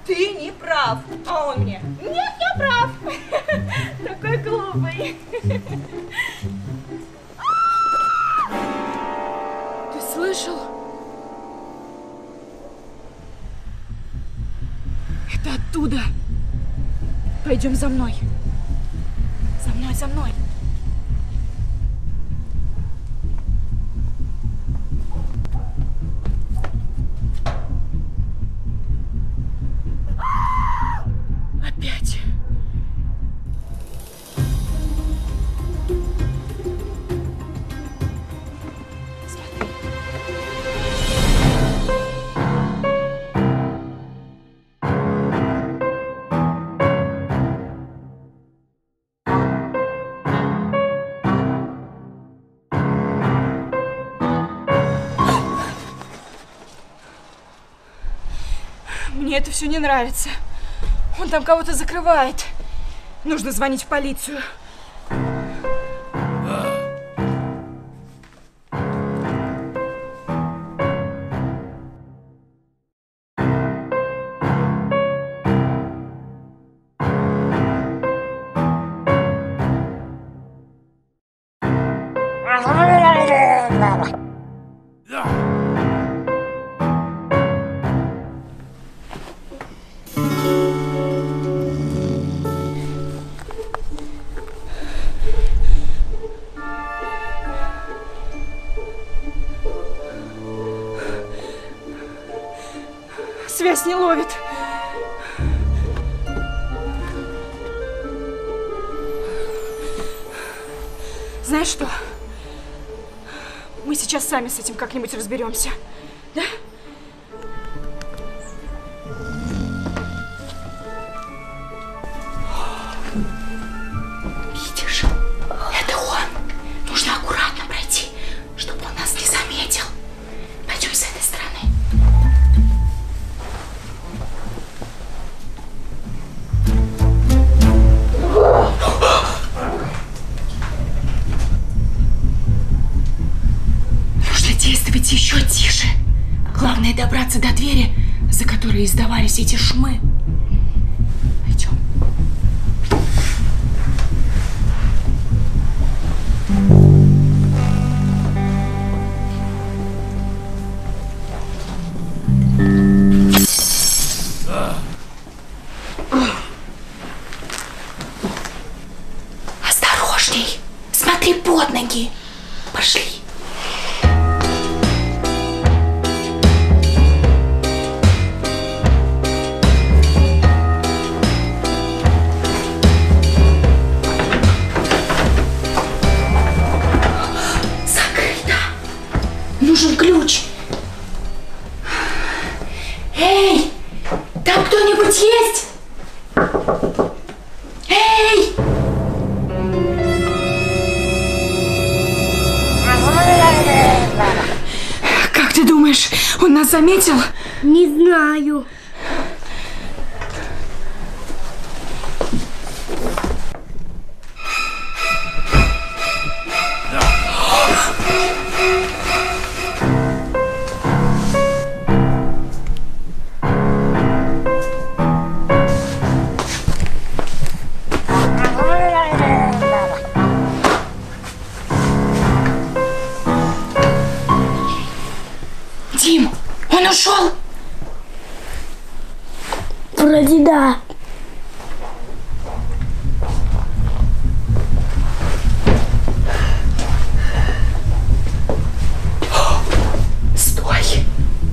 Ты не прав. А он мне: нет, я прав. Такой глупый. Ты слышал? Это оттуда. Пойдем за мной. За мной, за мной. Опять. Смотри. Мне это все не нравится. Он там кого-то закрывает. Нужно звонить в полицию. Связь не ловит. Знаешь что? Мы сейчас сами с этим как-нибудь разберемся. Да? Видишь? Это он. Нужно аккуратно пройти, чтобы он нас не заметил. Пойдем с этой стороны. Действовать еще тише. Главное добраться до двери, за которой издавались эти шумы. Пойдем. Осторожней. Смотри под ноги. Пошли. Нужен ключ. Эй, там кто-нибудь есть? Эй! Как ты думаешь, он нас заметил? Не знаю. Дим, он ушел? Вроде да. Стой.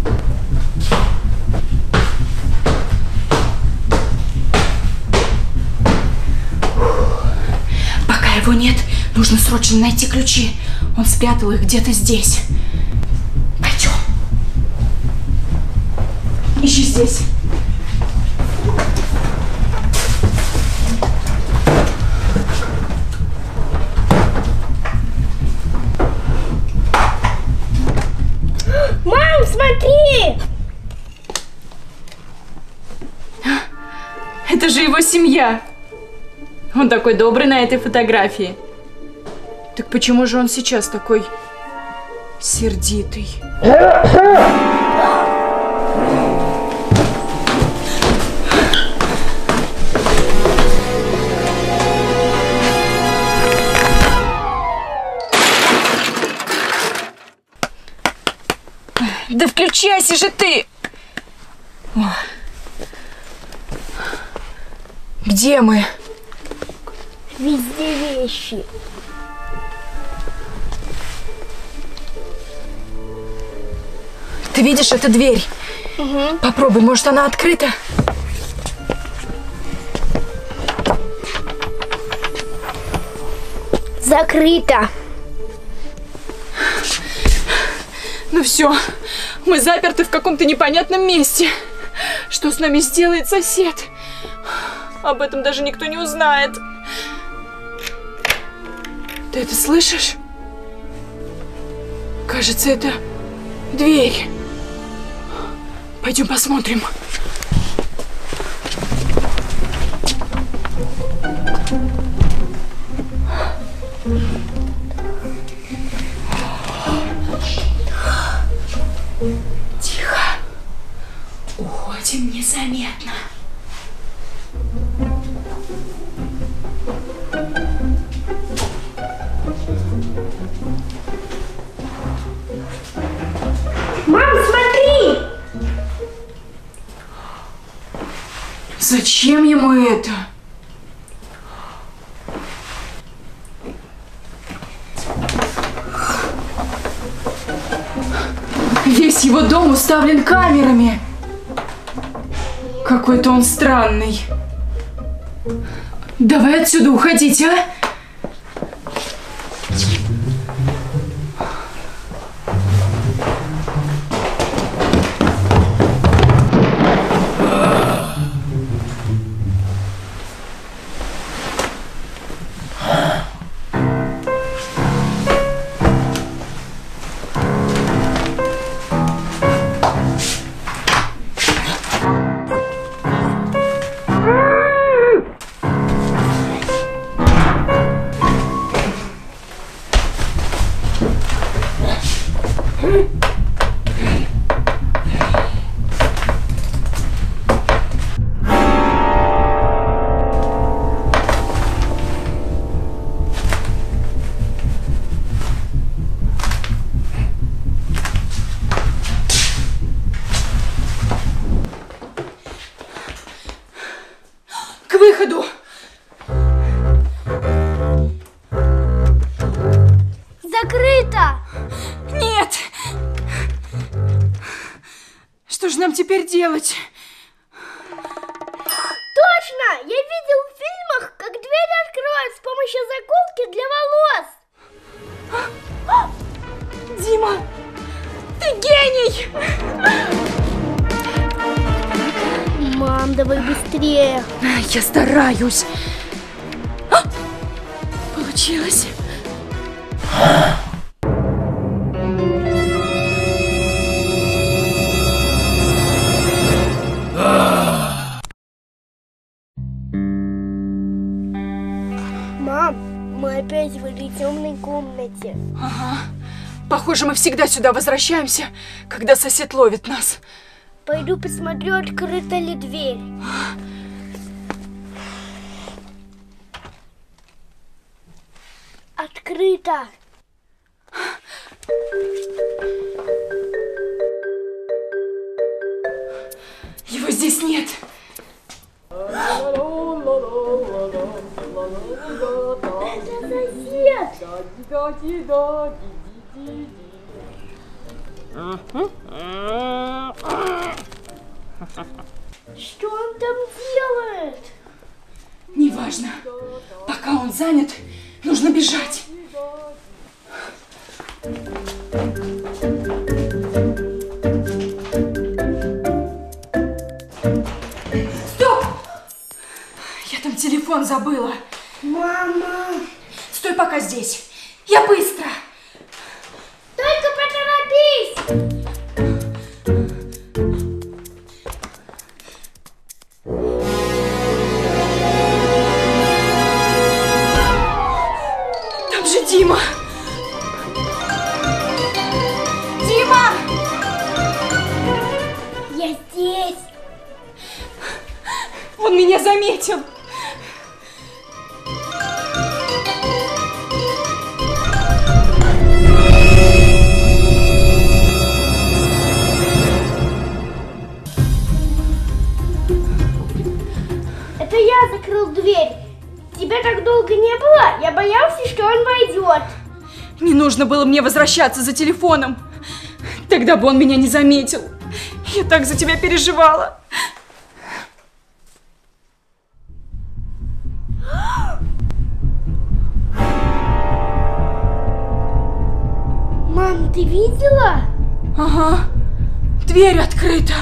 Пока его нет, нужно срочно найти ключи. Он спрятал их где-то здесь. Пойдем. Ищи здесь. Мам, смотри! Это же его семья. Он такой добрый на этой фотографии. Так почему же он сейчас такой сердитый? возвращайся же ты! О. Где мы? Везде вещи. Ты видишь эту дверь? Угу. Попробуй, может, она открыта? Закрыто. Ну все, мы заперты в каком-то непонятном месте. Что с нами сделает сосед? Об этом даже никто не узнает. Ты это слышишь? Кажется, это дверь. Пойдем посмотрим. Тихо. Уходим незаметно. Мам, смотри! Зачем ему это? Весь его дом уставлен камерами. Какой-то он странный. Давай отсюда уходить, а? К выходу! Закрыто! Нет! Что же нам теперь делать? Точно! Я видел в фильмах, как двери открывают с помощью заколки для волос. Дима, ты гений! Мам, давай быстрее. Я стараюсь. А! Получилось. Мам, мы опять в этой темной комнате. Ага. Похоже, мы всегда сюда возвращаемся, когда сосед ловит нас. Пойду посмотрю, открыта ли дверь. Открыто. Его здесь нет. Это сосед. Что он там делает? Неважно. Пока он занят, нужно бежать. Стоп! Я там телефон забыла. Мама! Стой пока здесь. Я быстро. Только поторопись! Там же Дима. Дима! Я здесь! Он меня заметил. я закрыл дверь. Тебя так долго не было, я боялся, что он войдет. Не нужно было мне возвращаться за телефоном. Тогда бы он меня не заметил. Я так за тебя переживала. Мам, ты видела? Ага, дверь открыта.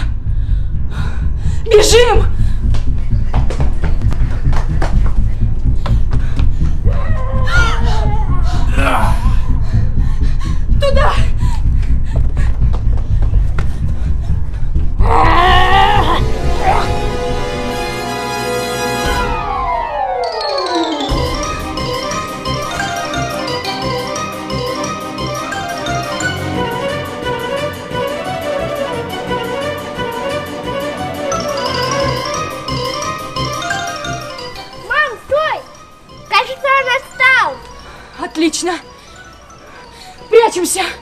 Бежим! Туда! Мам, стой! Кажется, он отстал. Отлично! Прячемся!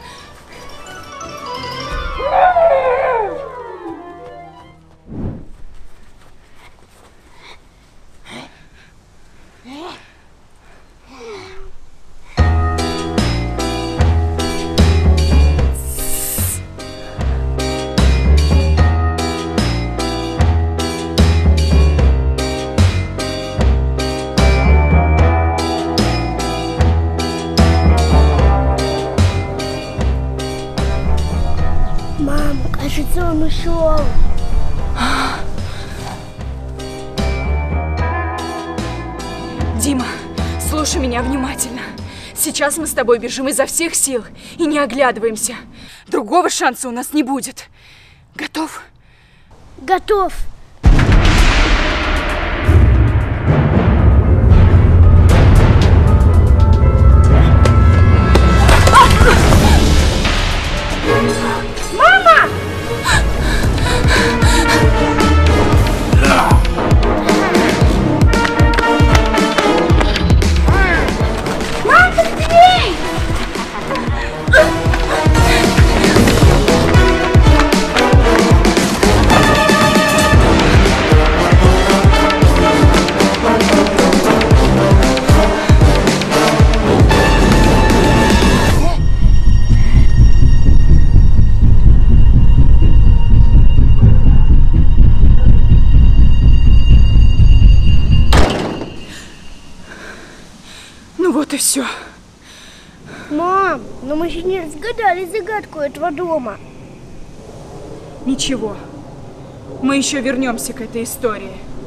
Мам, кажется, он ушел. Дима, слушай меня внимательно. Сейчас мы с тобой бежим изо всех сил и не оглядываемся. Другого шанса у нас не будет. Готов? Готов. Мама! Мам, быстрей! Ну вот и все. Мам, но мы еще не разгадали загадку этого дома. Ничего. Мы еще вернемся к этой истории.